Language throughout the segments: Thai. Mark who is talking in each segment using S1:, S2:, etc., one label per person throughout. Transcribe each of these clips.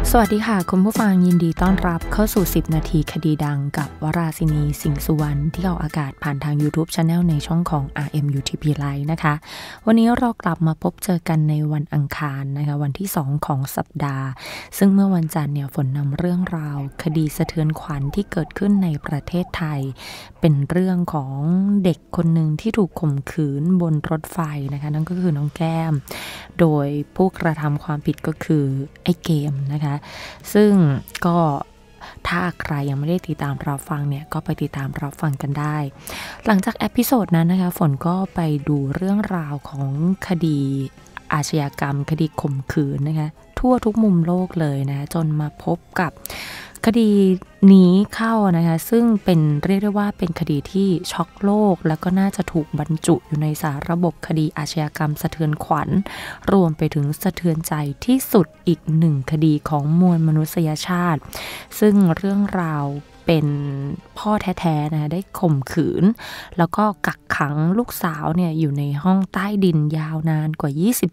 S1: สวัสดีค่ะคุณผู้ฟังยินดีต้อนรับเข้าสู่10นาทีคดีดังกับวราศินีสิงห์สุวรรณที่ออกอากาศผ่านทาง YouTube Channel ในช่องของ RMUTP Live นะคะวันนี้เรากลับมาพบเจอกันในวันอังคารนะคะวันที่2ของสัปดาห์ซึ่งเมื่อวันจันทร์เนี่ยฝนนำเรื่องราวคดีสะเทือนขวัญที่เกิดขึ้นในประเทศไทยเป็นเรื่องของเด็กคนหนึ่งที่ถูกข่มขืนบนรถไฟนะคะนั่นก็คือน้องแก้มโดยผู้กระทำความผิดก็คือไอ้เกมนะคะซึ่งก็ถ้าใครยังไม่ได้ติดตามรับฟังเนี่ยก็ไปติดตามรับฟังกันได้หลังจากเอพิโซดนั้นนะคะฝนก็ไปดูเรื่องราวของคดีอาชญากรรมคดีข่มขืนนะคะทั่วทุกมุมโลกเลยนะจนมาพบกับคดีนี้เข้านะคะซึ่งเป็นเรียกได้ว่าเป็นคดีที่ช็อกโลกแล้วก็น่าจะถูกบรรจุอยู่ในสารระบบคดีอาชญากรรมสะเทือนขวัญรวมไปถึงสะเทือนใจที่สุดอีกหนึ่งคดีของมวลมนุษยชาติซึ่งเรื่องราวเป็นพ่อแท้ๆนะได้ข่มขืนแล้วก็กักขังลูกสาวเนี่ยอยู่ในห้องใต้ดินยาวนานกว่า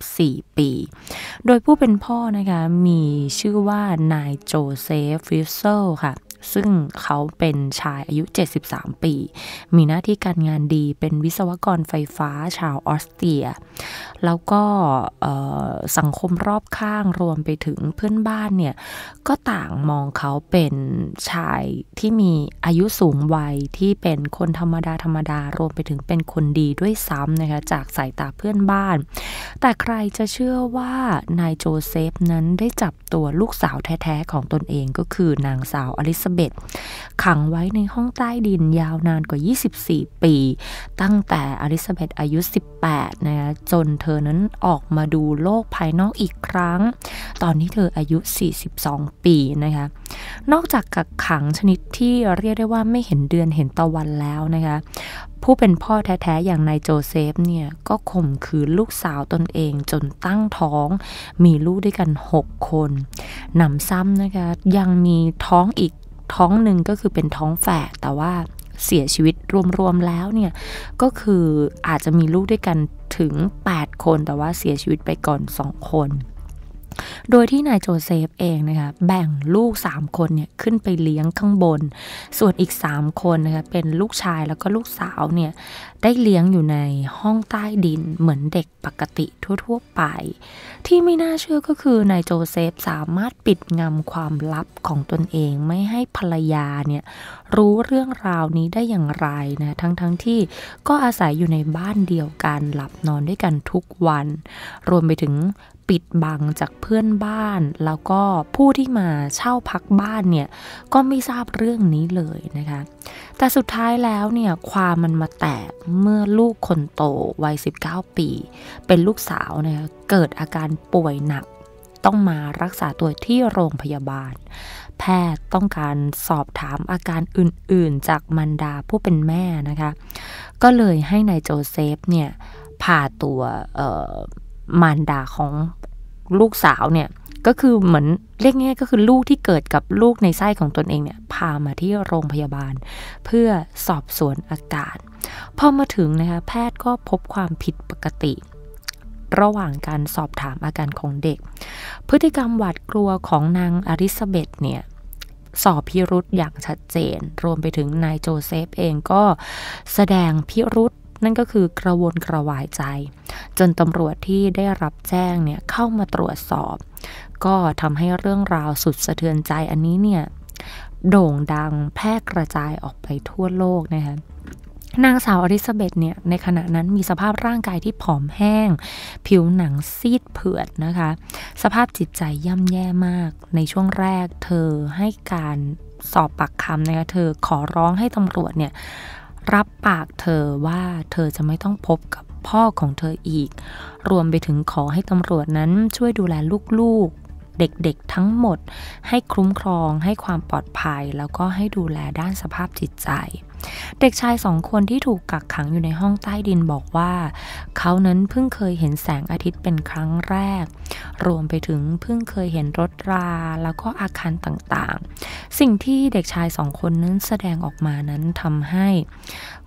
S1: 24ปีโดยผู้เป็นพ่อนะคะมีชื่อว่านายโจเซฟฟิสเซลค่ะซึ่งเขาเป็นชายอายุ73ปีมีหน้าที่การงานดีเป็นวิศวกรไฟฟ้าชาวออสเตรียแล้วก็สังคมรอบข้างรวมไปถึงเพื่อนบ้านเนี่ยก็ต่างมองเขาเป็นชายที่มีอายุสูงวัยที่เป็นคนธรรมดารวมไปถึงเป็นคนดีด้วยซ้ำนะคะจากสายตาเพื่อนบ้านแต่ใครจะเชื่อว่านายโจเซฟนั้นได้จับตัวลูกสาวแท้ๆของตนเองก็คือนางสาวอลิซาเบธขังไว้ในห้องใต้ดินยาวนานกว่า24ปีตั้งแต่อลิซาเบธอายุ18นะคะจนเธอนั้นออกมาดูโลกภายนอกอีกครั้งตอนนี้เธออายุ42ปีนะคะนอกจากกักขังชนิดที่เรียกได้ว่าไม่เห็นเดือนเห็นตะวันแล้วนะคะผู้เป็นพ่อแท้ๆอย่างนายโจเซฟเนี่ยก็ข่มขืนลูกสาวตนเองจนตั้งท้องมีลูกด้วยกัน6คนหนำซ้ำนะคะยังมีท้องอีกท้องหนึ่งก็คือเป็นท้องแฝดแต่ว่าเสียชีวิตรวมๆแล้วเนี่ยก็คืออาจจะมีลูกด้วยกันถึง8คนแต่ว่าเสียชีวิตไปก่อน2คนโดยที่นายโจเซฟเองนะคะแบ่งลูก3คนเนี่ยขึ้นไปเลี้ยงข้างบนส่วนอีก3คนนะคะเป็นลูกชายแล้วก็ลูกสาวเนี่ยได้เลี้ยงอยู่ในห้องใต้ดินเหมือนเด็กปกติทั่วๆไปที่ไม่น่าเชื่อก็คือนายโจเซฟสามารถปิดงำความลับของตนเองไม่ให้ภรรยาเนี่ยรู้เรื่องราวนี้ได้อย่างไรนะทั้งที่ก็อาศัยอยู่ในบ้านเดียวกันหลับนอนด้วยกันทุกวันรวมไปถึงปิดบังจากเพื่อนบ้านแล้วก็ผู้ที่มาเช่าพักบ้านเนี่ยก็ไม่ทราบเรื่องนี้เลยนะคะแต่สุดท้ายแล้วเนี่ยความมันมาแตกเมื่อลูกคนโตวัย19ปีเป็นลูกสาวเนี่ยเกิดอาการป่วยหนักต้องมารักษาตัวที่โรงพยาบาลแพทย์ต้องการสอบถามอาการอื่นๆจากมารดาผู้เป็นแม่นะคะก็เลยให้นายโจเซฟเนี่ยพาตัวมารดาของลูกสาวเนี่ยก็คือเหมือนเรียกง่ายก็คือลูกที่เกิดกับลูกในไส้ของตนเองเนี่ยพามาที่โรงพยาบาลเพื่อสอบสวนอาการพอมาถึงนะคะแพทย์ก็พบความผิดปกติระหว่างการสอบถามอาการของเด็กพฤติกรรมหวาดกลัวของนางอลิซาเบธเนี่ยสอบพิรุธอย่างชัดเจนรวมไปถึงนายโจเซฟเองก็แสดงพิรุธนั่นก็คือกระวนกระวายใจจนตำรวจที่ได้รับแจ้งเนี่ยเข้ามาตรวจสอบก็ทำให้เรื่องราวสุดสะเทือนใจอันนี้เนี่ยโด่งดังแพร่กระจายออกไปทั่วโลกนะคะนางสาวอลิซาเบธเนี่ยในขณะนั้นมีสภาพร่างกายที่ผอมแห้งผิวหนังซีดเผือดนะคะสภาพจิตใจย่ำแย่มากในช่วงแรกเธอให้การสอบปากคำนะคะเธอขอร้องให้ตำรวจเนี่ยรับปากเธอว่าเธอจะไม่ต้องพบกับพ่อของเธออีกรวมไปถึงขอให้ตำรวจนั้นช่วยดูแลลูกๆเด็กๆทั้งหมดให้คุ้มครองให้ความปลอดภัยแล้วก็ให้ดูแลด้านสภาพจิตใจเด็กชาย2คนที่ถูกกักขังอยู่ในห้องใต้ดินบอกว่าเขานั้นเพิ่งเคยเห็นแสงอาทิตย์เป็นครั้งแรกรวมไปถึงเพิ่งเคยเห็นรถราแล้วก็อาคารต่างๆสิ่งที่เด็กชาย2คนนั้นแสดงออกมานั้นทำให้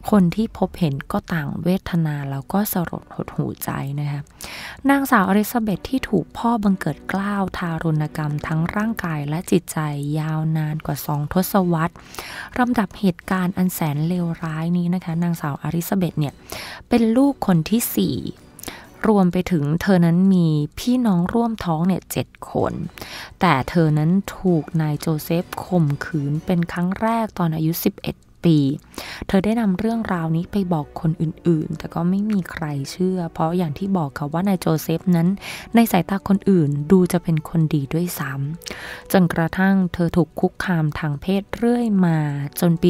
S1: คนที่พบเห็นก็ต่างเวทนาแล้วก็สลดหดหู่ใจนะคะนางสาวอลิซาเบธที่ถูกพ่อบังเกิดเกล้าทารุณกรรมทั้งร่างกายและจิตใจยาวนานกว่า2 ทศวรรษลำดับเหตุการณ์อันแสนเลวร้ายนี้นะคะนางสาวอลิซาเบธเนี่ยเป็นลูกคนที่4รวมไปถึงเธอนั้นมีพี่น้องร่วมท้องเนี่ย7 คนแต่เธอนั้นถูกนายโจเซฟข่มขืนเป็นครั้งแรกตอนอายุ11 ปีเธอได้นำเรื่องราวนี้ไปบอกคนอื่นๆแต่ก็ไม่มีใครเชื่อเพราะอย่างที่บอกค่ะว่านายโจเซฟนั้นในสายตาคนอื่นดูจะเป็นคนดีด้วยซ้ำจนกระทั่งเธอถูกคุกคามทางเพศเรื่อยมาจนปี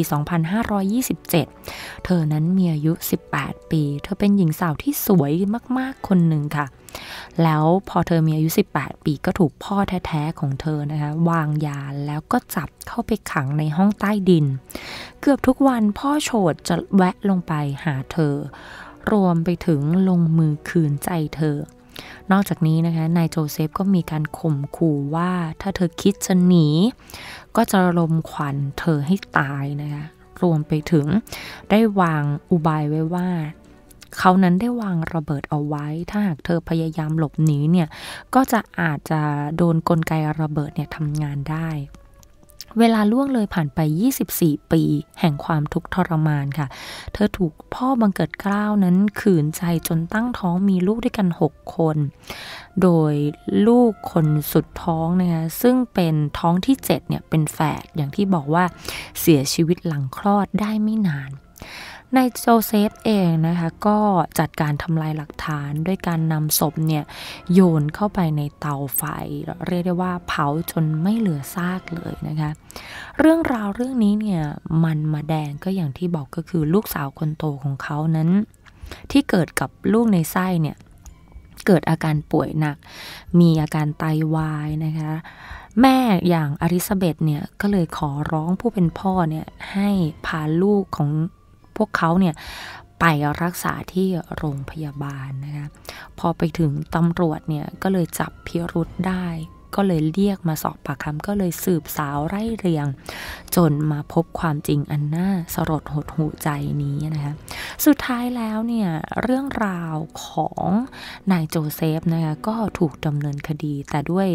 S1: 2527 เธอนั้นมีอายุ18 ปีเธอเป็นหญิงสาวที่สวยมากๆคนหนึ่งค่ะแล้วพอเธอมีอายุ18 ปีก็ถูกพ่อแท้ๆของเธอนะคะวางยาแล้วก็จับเข้าไปขังในห้องใต้ดินเกือบทุกวันพ่อโฉดจะแวะลงไปหาเธอรวมไปถึงลงมือขืนใจเธอนอกจากนี้นะคะนายโจเซฟก็มีการข่มขู่ว่าถ้าเธอคิดจะหนีก็จะรมควันเธอให้ตายนะคะรวมไปถึงได้วางอุบายไว้ว่าเขานั้นได้วางระเบิดเอาไว้ถ้าหากเธอพยายามหลบหนีเนี่ยก็จะอาจจะโดนกลไกระเบิดเนี่ยทำงานได้เวลาล่วงเลยผ่านไป24 ปีแห่งความทุกข์ทรมานค่ะเธอถูกพ่อบังเกิดเกล้านั้นขืนใจจนตั้งท้องมีลูกด้วยกัน6 คนโดยลูกคนสุดท้องนะคะซึ่งเป็นท้องที่7เนี่ยเป็นแฝดอย่างที่บอกว่าเสียชีวิตหลังคลอดได้ไม่นานนายโจเซฟเองนะคะก็จัดการทำลายหลักฐานด้วยการนำศพเนี่ยโยนเข้าไปในเตาไฟเรียกได้ว่าเผาจนไม่เหลือซากเลยนะคะเรื่องราวเรื่องนี้เนี่ยมันมาแดงก็อย่างที่บอกก็คือลูกสาวคนโตของเขานั้นที่เกิดกับลูกในไส้เนี่ยเกิดอาการป่วยหนักมีอาการไตวายนะคะแม่อย่างอลิซาเบธเนี่ยก็เลยขอร้องผู้เป็นพ่อเนี่ยให้พาลูกของพวกเขาเนี่ยไปรักษาที่โรงพยาบาลนะคะพอไปถึงตำรวจเนี่ยก็เลยจับพิรุธได้ก็เลยเรียกมาสอบปากคำก็เลยสืบสาวไล่เรียงจนมาพบความจริงอันน่าสลดหดหู่ใจนี้นะคะสุดท้ายแล้วเนี่ยเรื่องราวของนายโจเซฟนะคะก็ถูกดำเนินคดีแต่ด้วย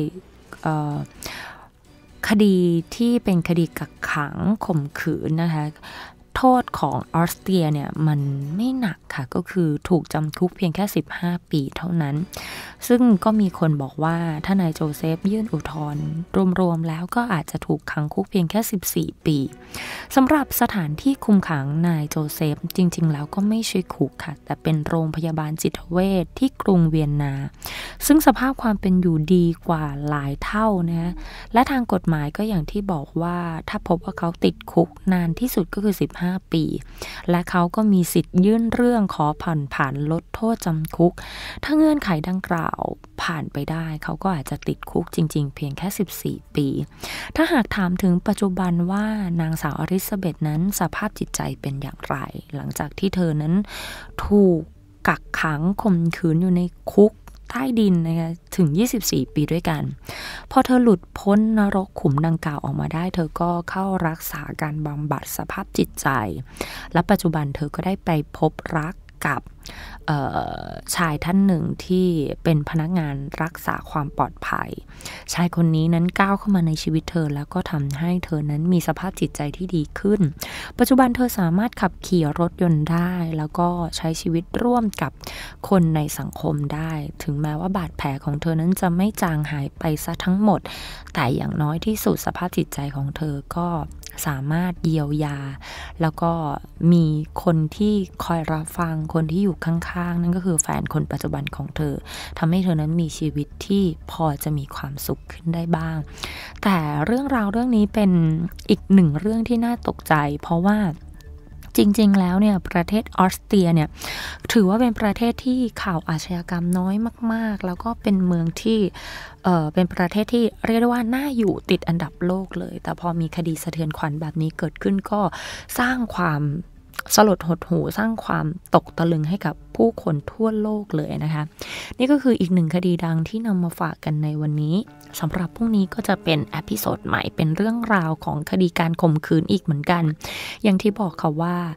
S1: คดีที่เป็นคดีกักขังข่มขืนนะคะโทษของออสเตรียเนี่ยมันไม่หนักค่ะก็คือถูกจำคุกเพียงแค่15 ปีเท่านั้นซึ่งก็มีคนบอกว่าถ้านายโจเซฟยื่นอุทธรณ์รวมๆแล้วก็อาจจะถูกขังคุกเพียงแค่14 ปีสำหรับสถานที่คุมขังนายโจเซฟจริงๆแล้วก็ไม่ใช่คุกค่ะแต่เป็นโรงพยาบาลจิตเวชที่กรุงเวียนนาซึ่งสภาพความเป็นอยู่ดีกว่าหลายเท่านะและทางกฎหมายก็อย่างที่บอกว่าถ้าพบว่าเขาติดคุกนานที่สุดก็คือ15 ปีและเขาก็มีสิทธิ์ยื่นเรื่องขอผ่านลดโทษจำคุกถ้าเงื่อนไขดังกล่าวผ่านไปได้เขาก็อาจจะติดคุกจริงๆเพียงแค่14 ปีถ้าหากถามถึงปัจจุบันว่านางสาวอลิซาเบธนั้นสภาพจิตใจเป็นอย่างไรหลังจากที่เธอนั้นถูกกักขังข่มขืนอยู่ในคุกใต้ดินนะคะถึง24 ปีด้วยกันพอเธอหลุดพ้นนรกขุมดังกล่าวออกมาได้เธอก็เข้ารักษาการบำบัดสภาพจิตใจและปัจจุบันเธอก็ได้ไปพบรักกับชายท่านหนึ่งที่เป็นพนักงานรักษาความปลอดภัยชายคนนี้นั้นก้าวเข้ามาในชีวิตเธอแล้วก็ทำให้เธอนั้นมีสภาพจิตใจที่ดีขึ้นปัจจุบันเธอสามารถขับขี่รถยนต์ได้แล้วก็ใช้ชีวิตร่วมกับคนในสังคมได้ถึงแม้ว่าบาดแผลของเธอนั้นจะไม่จางหายไปซะทั้งหมดแต่อย่างน้อยที่สุดสภาพจิตใจของเธอก็สามารถเยียวยาแล้วก็มีคนที่คอยรับฟังคนที่อยู่ข้างๆนั่นก็คือแฟนคนปัจจุบันของเธอทำให้เธอนั้นมีชีวิตที่พอจะมีความสุขขึ้นได้บ้างแต่เรื่องราวเรื่องนี้เป็นอีกหนึ่งเรื่องที่น่าตกใจเพราะว่าจริงๆแล้วเนี่ยประเทศออสเตรียเนี่ยถือว่าเป็นประเทศที่ข่าวอาชญากรรมน้อยมากๆแล้วก็เป็นเมืองที่เป็นประเทศที่เรียกได้ว่าน่าอยู่ติดอันดับโลกเลยแต่พอมีคดีสะเทือนขวัญแบบนี้เกิดขึ้นก็สร้างความสลดหดหู่สร้างความตกตะลึงให้กับผู้คนทั่วโลกเลยนะคะนี่ก็คืออีกหนึ่งคดีดังที่นำมาฝากกันในวันนี้สำหรับพรุ่งนี้ก็จะเป็นเอพิโซดใหม่เป็นเรื่องราวของคดีการข่มขืนอีกเหมือนกันอย่างที่บอกค่ะว่า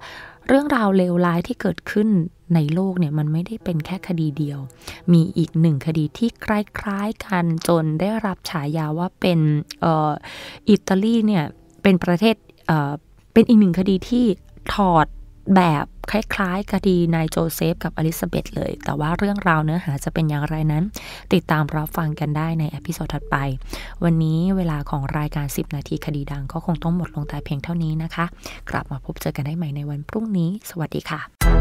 S1: เรื่องราวเลวร้ายที่เกิดขึ้นในโลกเนี่ยมันไม่ได้เป็นแค่คดีเดียวมีอีกหนึ่งคดีที่คล้ายๆกันจนได้รับฉายาว่าเป็นอิตาลีเนี่ยเป็นประเทศเป็นอีกหนึ่งคดีที่ถอดแบบคล้ายๆคดีนายโจเซฟกับอลิซาเบธเลยแต่ว่าเรื่องราวเนื้อหาจะเป็นอย่างไรนั้นติดตามรับฟังกันได้ในเอพิโซดถัดไปวันนี้เวลาของรายการ10นาทีคดีดังก็คงต้องหมดลงแต่เพียงเท่านี้นะคะกลับมาพบเจอกันได้ใหม่ในวันพรุ่งนี้สวัสดีค่ะ